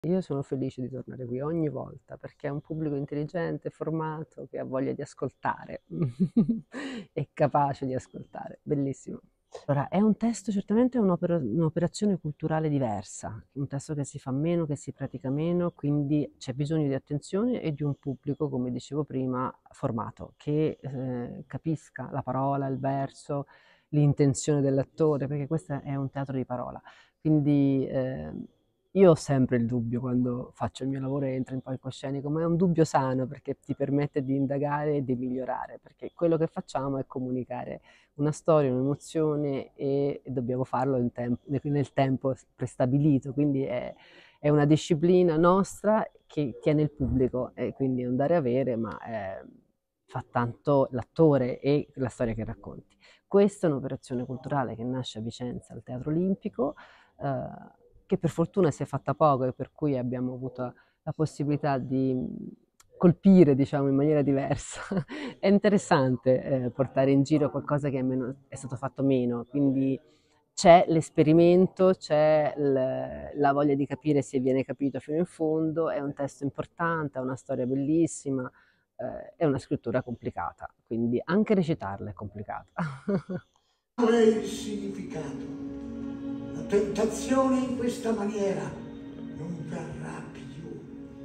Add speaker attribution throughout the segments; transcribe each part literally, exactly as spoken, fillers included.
Speaker 1: Io sono felice di tornare qui ogni volta perché è un pubblico intelligente, formato, che ha voglia di ascoltare, è capace di ascoltare, bellissimo. Allora, è un testo, certamente è un'opera- un'operazione culturale diversa, un testo che si fa meno, che si pratica meno, quindi c'è bisogno di attenzione e di un pubblico, come dicevo prima, formato, che eh, capisca la parola, il verso, l'intenzione dell'attore, perché questo è un teatro di parola. Quindi eh, io ho sempre il dubbio quando faccio il mio lavoro e entro in palcoscenico, ma è un dubbio sano perché ti permette di indagare e di migliorare, perché quello che facciamo è comunicare una storia, un'emozione e dobbiamo farlo in tempo- nel tempo prestabilito, quindi è, è una disciplina nostra che tiene il pubblico e quindi è un dare e avere, ma eh, fa tanto l'attore e la storia che racconti. Questa è un'operazione culturale che nasce a Vicenza al Teatro Olimpico, eh, che per fortuna si è fatta poco e per cui abbiamo avuto la possibilità di colpire, diciamo, in maniera diversa. È interessante eh, portare in giro qualcosa che è, meno, è stato fatto meno, quindi c'è l'esperimento, c'è l- la voglia di capire se viene capito fino in fondo, è un testo importante, ha una storia bellissima, eh, è una scrittura complicata, quindi anche recitarla è complicata.
Speaker 2: Qual è il significato? La tentazione in questa maniera non verrà più,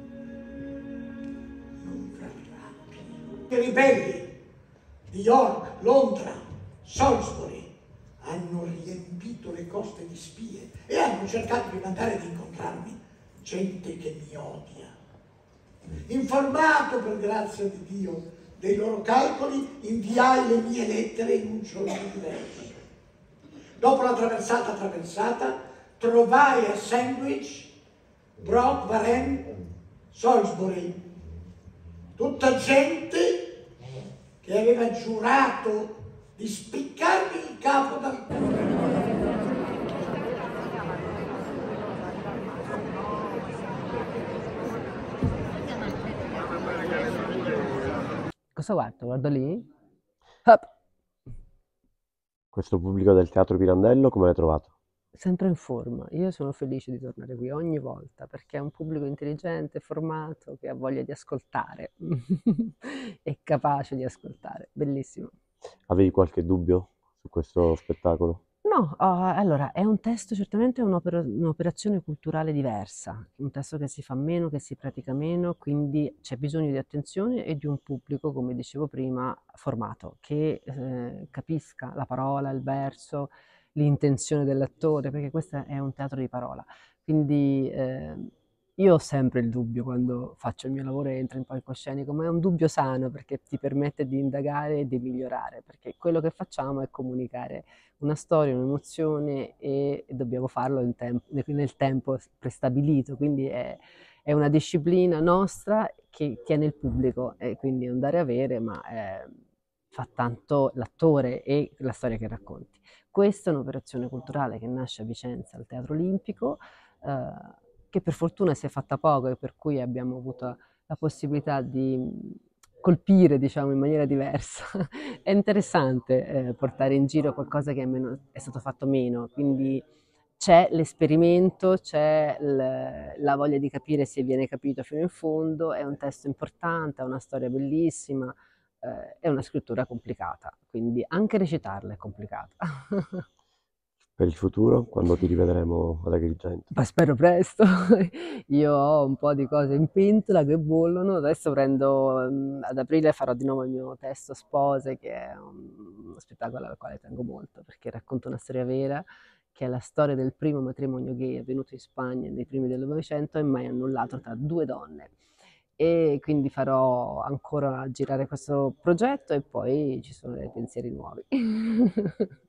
Speaker 2: non verrà più. I ribelli di York, Londra, Salisbury hanno riempito le coste di spie e hanno cercato di mandare ad incontrarmi gente che mi odia. Informato per grazia di Dio dei loro calcoli, inviai le mie lettere in un giorno diverso. Dopo la traversata attraversata, trovai a Sandwich, Brock, Varennes, Salisbury, tutta gente che aveva giurato di spiccarmi il capo dal culo.
Speaker 1: Cosa guardo? Guardo lì? Hop!
Speaker 3: Questo pubblico del Teatro Pirandello come l'hai trovato?
Speaker 1: Sempre in forma. Io sono felice di tornare qui ogni volta perché è un pubblico intelligente, formato, che ha voglia di ascoltare, è capace di ascoltare, bellissimo.
Speaker 3: Avevi qualche dubbio su questo spettacolo?
Speaker 1: No, ah, allora è un testo, certamente è un'opera- un'operazione culturale diversa, un testo che si fa meno, che si pratica meno, quindi c'è bisogno di attenzione e di un pubblico, come dicevo prima, formato, che eh, capisca la parola, il verso, l'intenzione dell'attore, perché questo è un teatro di parola. Quindi eh, io ho sempre il dubbio quando faccio il mio lavoro e entro in palcoscenico, ma è un dubbio sano perché ti permette di indagare e di migliorare, perché quello che facciamo è comunicare una storia, un'emozione e dobbiamo farlo in tempo- nel tempo prestabilito, quindi è, è una disciplina nostra che tiene il pubblico e quindi è un dare e avere, ma eh, fa tanto l'attore e la storia che racconti. Questa è un'operazione culturale che nasce a Vicenza al Teatro Olimpico, eh, che per fortuna si è fatta poco e per cui abbiamo avuto la possibilità di colpire, diciamo, in maniera diversa. È interessante eh, portare in giro qualcosa che è, meno, è stato fatto meno, quindi c'è l'esperimento, c'è l- la voglia di capire se viene capito fino in fondo, è un testo importante, ha una storia bellissima, eh, è una scrittura complicata, quindi anche recitarla è complicata.
Speaker 3: Per il futuro, quando ti rivedremo ad Agrigento?
Speaker 1: Ma spero presto. Io ho un po' di cose in pentola che bollono. Adesso prendo, mm, ad aprile farò di nuovo il mio testo Spose, che è un- uno spettacolo al quale tengo molto, perché racconta una storia vera, che è la storia del primo matrimonio gay avvenuto in Spagna nei primi del Novecento e mai annullato tra due donne. E quindi farò ancora girare questo progetto e poi ci sono dei pensieri nuovi.